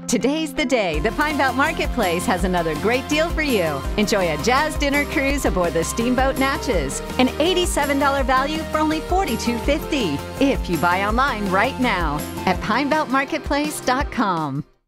Today's the day. The Pine Belt Marketplace has another great deal for you. Enjoy a jazz dinner cruise aboard the Steamboat Natchez. An $87 value for only $42.50 if you buy online right now at pinebeltmarketplace.com.